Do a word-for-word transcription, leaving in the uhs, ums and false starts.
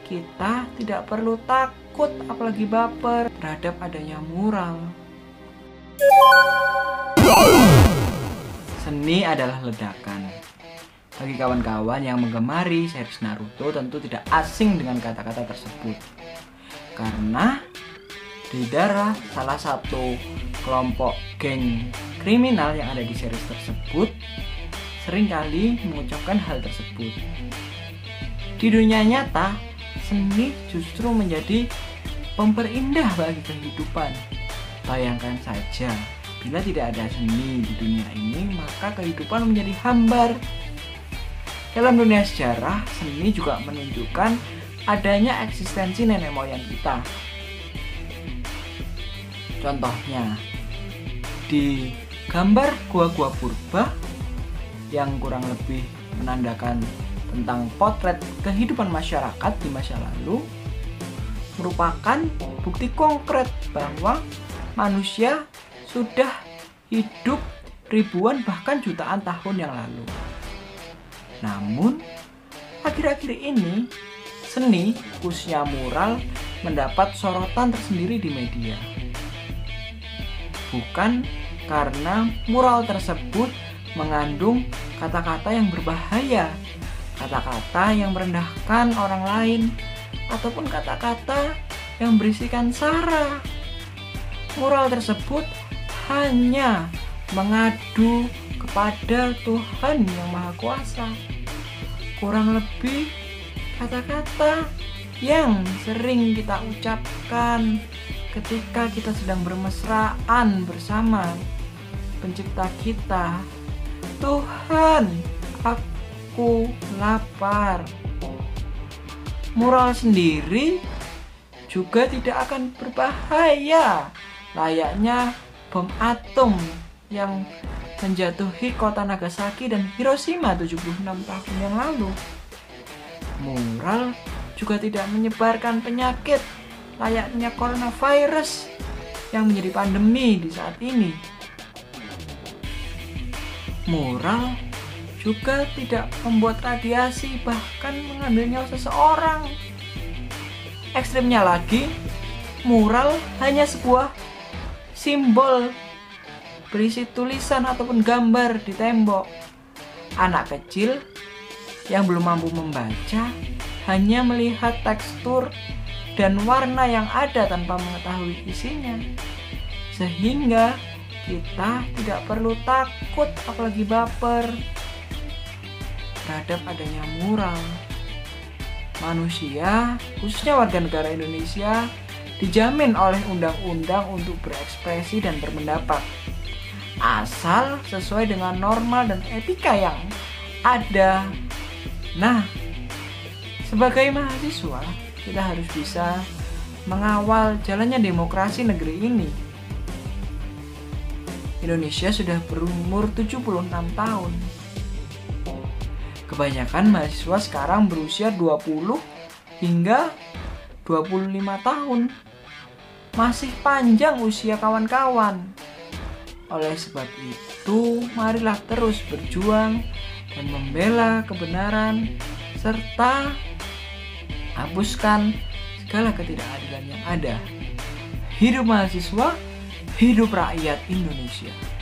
kita tidak perlu takut apalagi baper terhadap adanya mural. Seni adalah ledakan. Bagi kawan-kawan yang menggemari series Naruto tentu tidak asing dengan kata-kata tersebut. Karena di darah salah satu kelompok geng kriminal yang ada di series tersebut seringkali mengucapkan hal tersebut. Di dunia nyata, seni justru menjadi pemperindah bagi kehidupan. Bayangkan saja, bila tidak ada seni di dunia ini, maka kehidupan menjadi hambar. Dalam dunia sejarah, seni juga menunjukkan adanya eksistensi nenek moyang kita. Contohnya, di gambar gua-gua purba yang kurang lebih menandakan tentang potret kehidupan masyarakat di masa lalu, merupakan bukti konkret bahwa manusia sudah hidup ribuan bahkan jutaan tahun yang lalu. Namun, akhir-akhir ini, seni, khususnya mural, mendapat sorotan tersendiri di media. Bukan karena mural tersebut mengandung kata-kata yang berbahaya, kata-kata yang merendahkan orang lain, ataupun kata-kata yang berisikan sara. Mural tersebut hanya mengadu kepada Tuhan yang Maha Kuasa. Kurang lebih kata-kata yang sering kita ucapkan ketika kita sedang bermesraan bersama Pencipta kita. Tuhan, aku lapar. Mural sendiri juga tidak akan berbahaya layaknya bom atom yang menjatuhi kota Nagasaki dan Hiroshima tujuh puluh enam tahun yang lalu. Mural juga tidak menyebarkan penyakit layaknya coronavirus yang menjadi pandemi di saat ini. Mural juga tidak membuat radiasi bahkan mengambil nyawa seseorang. Ekstrimnya lagi, mural hanya sebuah simbol berisi tulisan ataupun gambar di tembok. Anak kecil yang belum mampu membaca hanya melihat tekstur dan warna yang ada tanpa mengetahui isinya. Sehingga kita tidak perlu takut apalagi baper terhadap adanya mural. Manusia, khususnya warga negara Indonesia, dijamin oleh undang-undang untuk berekspresi dan berpendapat, asal sesuai dengan norma dan etika yang ada. Nah, sebagai mahasiswa, kita harus bisa mengawal jalannya demokrasi negeri ini. Indonesia sudah berumur tujuh puluh enam tahun. Kebanyakan mahasiswa sekarang berusia dua puluh hingga dua puluh lima tahun. Masih panjang usia kawan-kawan. Oleh sebab itu, marilah terus berjuang dan membela kebenaran serta hapuskan segala ketidakadilan yang ada. Hidup mahasiswa, hidup rakyat Indonesia.